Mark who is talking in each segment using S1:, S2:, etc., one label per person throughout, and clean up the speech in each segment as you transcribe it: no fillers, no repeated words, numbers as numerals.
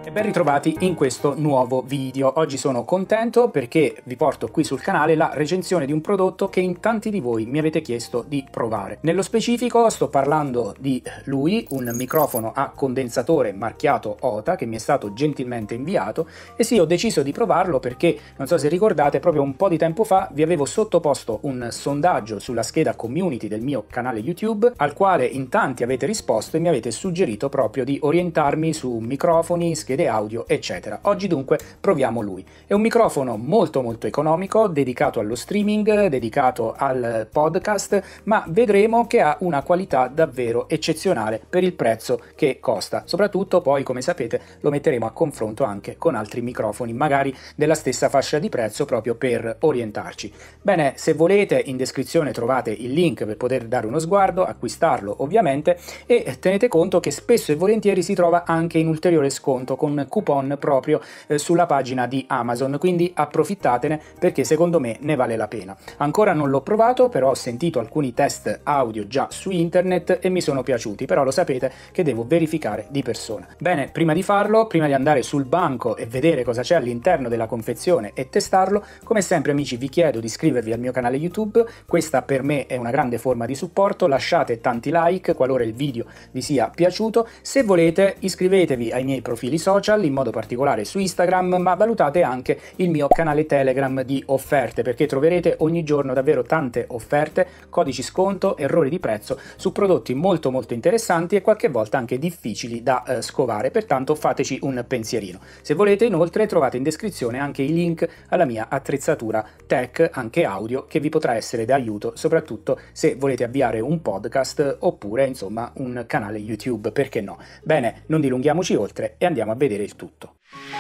S1: E ben ritrovati in questo nuovo video. Oggi sono contento perché vi porto qui sul canale la recensione di un prodotto che in tanti di voi mi avete chiesto di provare. Nello specifico sto parlando di lui, un microfono a condensatore marchiato OTA che mi è stato gentilmente inviato, e sì, ho deciso di provarlo perché, non so se ricordate, proprio un po' di tempo fa vi avevo sottoposto un sondaggio sulla scheda community del mio canale YouTube, al quale in tanti avete risposto e mi avete suggerito proprio di orientarmi su microfoni, schede audio, eccetera. Oggi dunque proviamo lui. È un microfono molto economico, dedicato allo streaming, dedicato al podcast, ma vedremo che ha una qualità davvero eccezionale per il prezzo che costa. Soprattutto poi, come sapete, lo metteremo a confronto anche con altri microfoni, magari della stessa fascia di prezzo, proprio per orientarci. Bene, se volete in descrizione trovate il link per poter dare uno sguardo, acquistarlo ovviamente, e tenete conto che spesso e volentieri si trova anche in ulteriore sconto con coupon proprio sulla pagina di Amazon, quindi approfittatene perché secondo me ne vale la pena. Ancora non l'ho provato, però ho sentito alcuni test audio già su internet e mi sono piaciuti, però lo sapete che devo verificare di persona. Bene, prima di farlo, prima di andare sul banco e vedere cosa c'è all'interno della confezione e testarlo, come sempre amici vi chiedo di iscrivervi al mio canale YouTube, questa per me è una grande forma di supporto, lasciate tanti like qualora il video vi sia piaciuto, se volete iscrivetevi ai miei profili social, in modo particolare su Instagram, ma valutate anche il mio canale Telegram di offerte, perché troverete ogni giorno davvero tante offerte, codici sconto, errori di prezzo su prodotti molto interessanti e qualche volta anche difficili da scovare, pertanto fateci un pensierino. Se volete inoltre trovate in descrizione anche i link alla mia attrezzatura tech, anche audio, che vi potrà essere d'aiuto, soprattutto se volete avviare un podcast oppure insomma un canale YouTube, perché no? Bene, non dilunghiamoci oltre e andiamo a vedere il tutto.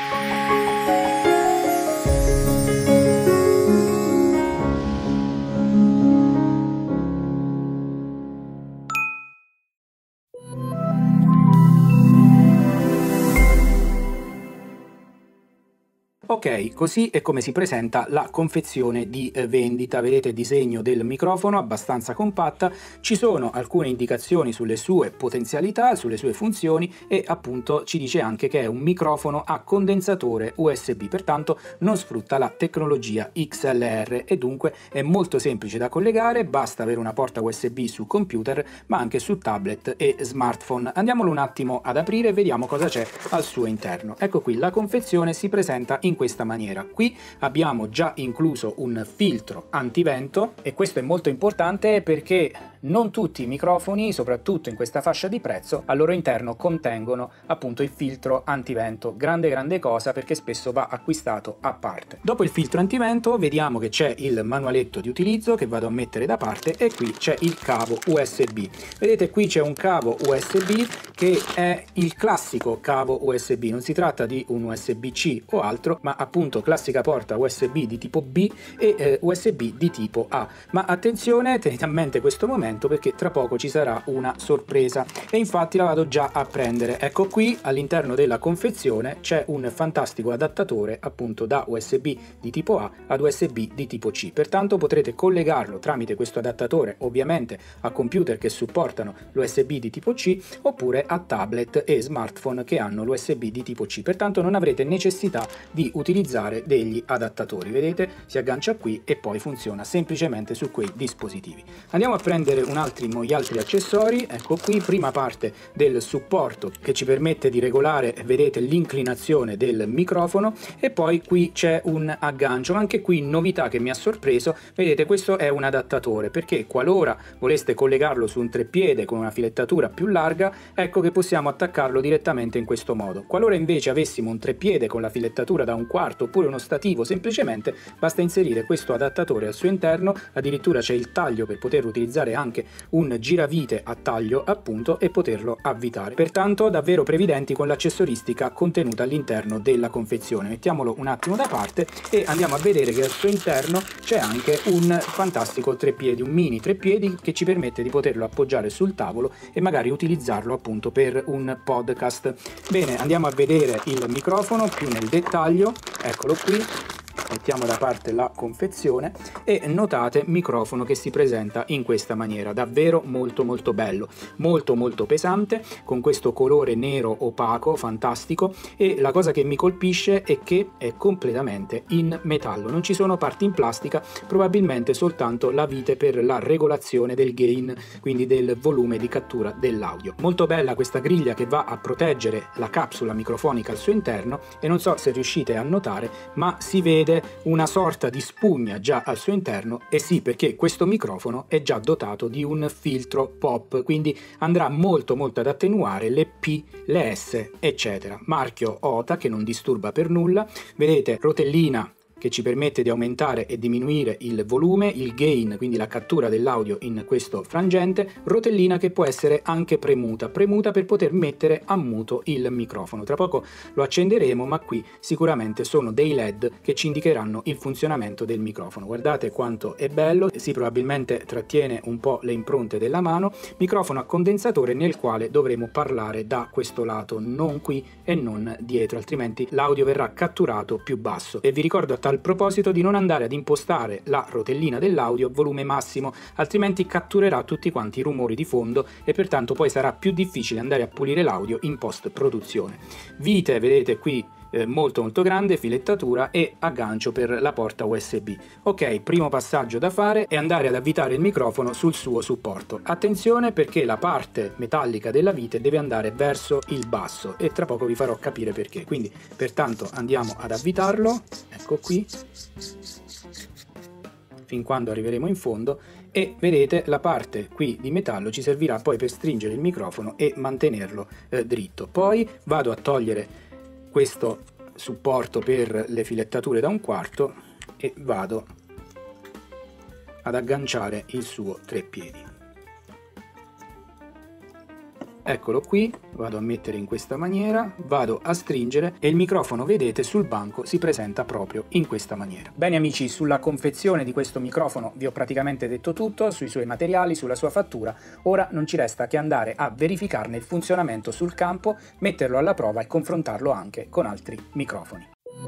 S1: Ok, così è come si presenta la confezione di vendita. Vedete il disegno del microfono abbastanza compatta, ci sono alcune indicazioni sulle sue potenzialità, sulle sue funzioni e appunto ci dice anche che è un microfono a condensatore USB, pertanto non sfrutta la tecnologia XLR e dunque è molto semplice da collegare, basta avere una porta USB su computer ma anche su tablet e smartphone. Andiamolo un attimo ad aprire e vediamo cosa c'è al suo interno. Ecco qui, la confezione si presenta in questa maniera. Qui abbiamo già incluso un filtro antivento e questo è molto importante perché non tutti i microfoni, soprattutto in questa fascia di prezzo, al loro interno contengono appunto il filtro antivento. Grande cosa, perché spesso va acquistato a parte. Dopo il filtro antivento vediamo che c'è il manualetto di utilizzo che vado a mettere da parte e qui c'è il cavo USB. Vedete, qui c'è un cavo USB che è il classico cavo USB, non si tratta di un USB-C o altro, ma appunto classica porta USB di tipo B e USB di tipo A. Ma attenzione, tenete a mente questo momento perché tra poco ci sarà una sorpresa e infatti la vado già a prendere. Ecco qui, all'interno della confezione c'è un fantastico adattatore appunto da USB di tipo A ad USB di tipo C, pertanto potrete collegarlo tramite questo adattatore ovviamente a computer che supportano l'USB di tipo C oppure a tablet e smartphone che hanno l'USB di tipo C, pertanto non avrete necessità di utilizzare degli adattatori. Vedete, si aggancia qui e poi funziona semplicemente su quei dispositivi. Andiamo a prendere gli altri accessori. Ecco qui, prima parte del supporto che ci permette di regolare, vedete, l'inclinazione del microfono e poi qui c'è un aggancio, anche qui novità che mi ha sorpreso. Vedete, questo è un adattatore perché qualora voleste collegarlo su un treppiede con una filettatura più larga, ecco che possiamo attaccarlo direttamente in questo modo. Qualora invece avessimo un treppiede con la filettatura da un quarto oppure uno stativo, semplicemente basta inserire questo adattatore al suo interno, addirittura c'è il taglio per poter utilizzare anche un giravite a taglio appunto e poterlo avvitare. Pertanto davvero previdenti con l'accessoristica contenuta all'interno della confezione. Mettiamolo un attimo da parte e andiamo a vedere che al suo interno c'è anche un fantastico treppiedi, un mini treppiedi che ci permette di poterlo appoggiare sul tavolo e magari utilizzarlo appunto per un podcast. Bene, andiamo a vedere il microfono più nel dettaglio. Eccolo qui. mettiamo da parte la confezione e notate microfono che si presenta in questa maniera, davvero molto molto bello, molto molto pesante, con questo colore nero opaco fantastico, e la cosa che mi colpisce è che è completamente in metallo, non ci sono parti in plastica, probabilmente soltanto la vite per la regolazione del gain, quindi del volume di cattura dell'audio. Molto bella questa griglia che va a proteggere la capsula microfonica al suo interno, e non so se riuscite a notare, ma si vede una sorta di spugna già al suo interno, e sì, perché questo microfono è già dotato di un filtro pop, quindi andrà molto ad attenuare le P, le S, eccetera. Marchio OTA che non disturba per nulla, vedete rotellina che ci permette di aumentare e diminuire il volume, il gain, quindi la cattura dell'audio in questo frangente, rotellina che può essere anche premuta per poter mettere a muto il microfono. Tra poco lo accenderemo, ma qui sicuramente sono dei LED che ci indicheranno il funzionamento del microfono. Guardate quanto è bello, sì, probabilmente trattiene un po' le impronte della mano, microfono a condensatore nel quale dovremo parlare da questo lato, non qui e non dietro, altrimenti l'audio verrà catturato più basso. E vi ricordo a tal proposito di non andare ad impostare la rotellina dell'audio a volume massimo, altrimenti catturerà tutti quanti i rumori di fondo e pertanto poi sarà più difficile andare a pulire l'audio in post produzione. Vite, vedete qui, molto grande, filettatura e aggancio per la porta USB. Ok, primo passaggio da fare è andare ad avvitare il microfono sul suo supporto. Attenzione, perché la parte metallica della vite deve andare verso il basso e tra poco vi farò capire perché. Quindi pertanto andiamo ad avvitarlo, ecco qui, fin quando arriveremo in fondo, e vedete la parte qui di metallo ci servirà poi per stringere il microfono e mantenerlo dritto. Poi vado a togliere questo supporto per le filettature da 1/4 e vado ad agganciare il suo treppiedi. Eccolo qui, vado a mettere in questa maniera, vado a stringere e il microfono, vedete, sul banco si presenta proprio in questa maniera. Bene amici, sulla confezione di questo microfono vi ho praticamente detto tutto, sui suoi materiali, sulla sua fattura. Ora non ci resta che andare a verificarne il funzionamento sul campo, metterlo alla prova e confrontarlo anche con altri microfoni.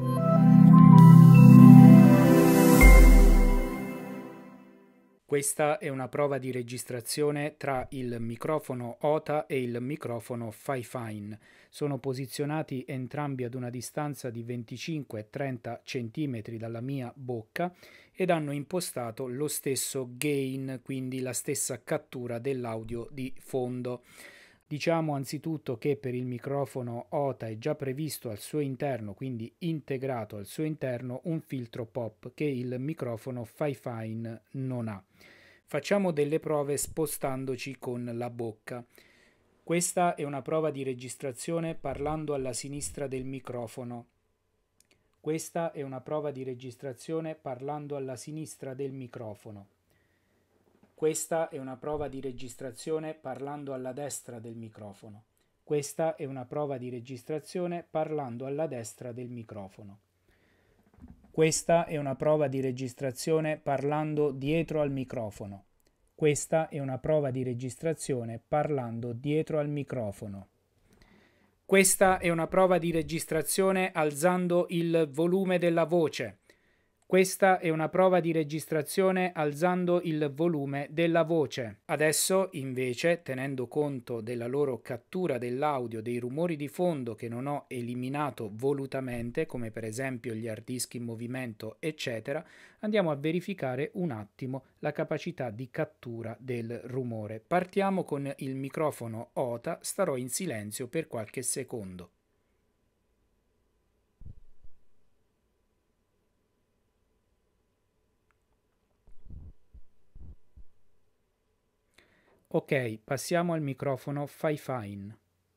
S1: Questa è una prova di registrazione tra il microfono OTA e il microfono Fifine. Sono posizionati entrambi ad una distanza di 25-30 cm dalla mia bocca ed hanno impostato lo stesso gain, quindi la stessa cattura dell'audio di fondo. Diciamo anzitutto che per il microfono OTA è già previsto al suo interno, quindi integrato al suo interno, un filtro pop che il microfono Fifine non ha. Facciamo delle prove spostandoci con la bocca. Questa è una prova di registrazione parlando alla sinistra del microfono. Questa è una prova di registrazione parlando alla sinistra del microfono. Questa è una prova di registrazione parlando alla destra del microfono. Questa è una prova di registrazione parlando alla destra del microfono. Questa è una prova di registrazione parlando dietro al microfono. Questa è una prova di registrazione parlando dietro al microfono. Questa è una prova di registrazione alzando il volume della voce. Questa è una prova di registrazione alzando il volume della voce. Adesso, invece, tenendo conto della loro cattura dell'audio, dei rumori di fondo che non ho eliminato volutamente, come per esempio gli hard disk in movimento, eccetera, andiamo a verificare un attimo la capacità di cattura del rumore. Partiamo con il microfono OTA, starò in silenzio per qualche secondo. Ok, passiamo al microfono Fifine.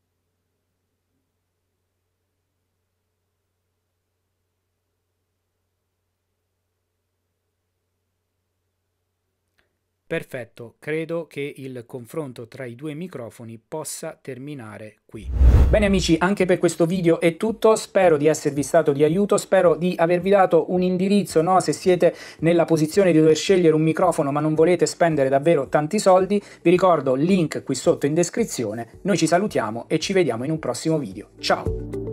S1: Perfetto, credo che il confronto tra i due microfoni possa terminare qui. Bene amici, anche per questo video è tutto, spero di esservi stato di aiuto, spero di avervi dato un indirizzo, no? Se siete nella posizione di dover scegliere un microfono ma non volete spendere davvero tanti soldi, vi ricordo il link qui sotto in descrizione, noi ci salutiamo e ci vediamo in un prossimo video. Ciao!